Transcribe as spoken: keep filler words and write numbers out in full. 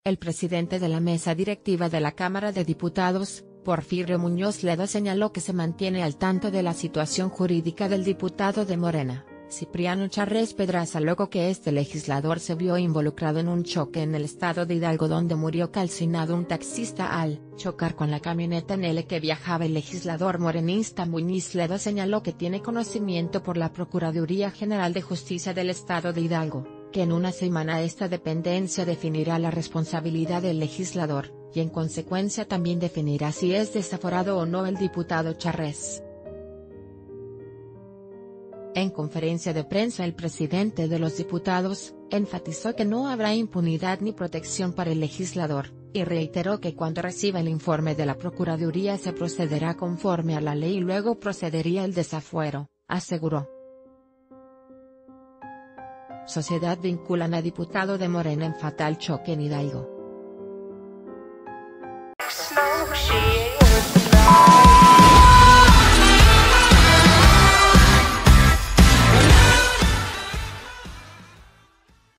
El presidente de la mesa directiva de la Cámara de Diputados, Porfirio Muñoz Ledo, señaló que se mantiene al tanto de la situación jurídica del diputado de Morena, Cipriano Charrés Pedraza, luego que este legislador se vio involucrado en un choque en el estado de Hidalgo donde murió calcinado un taxista al chocar con la camioneta en la que viajaba. El legislador morenista Muñoz Ledo señaló que tiene conocimiento por la Procuraduría General de Justicia del estado de Hidalgo, que en una semana esta dependencia definirá la responsabilidad del legislador, y en consecuencia también definirá si es desaforado o no el diputado Charrés. En conferencia de prensa, el presidente de los diputados enfatizó que no habrá impunidad ni protección para el legislador, y reiteró que cuando reciba el informe de la Procuraduría se procederá conforme a la ley y luego procedería el desafuero, aseguró. Sociedad vinculan a diputado de Morena en fatal choque en Hidalgo.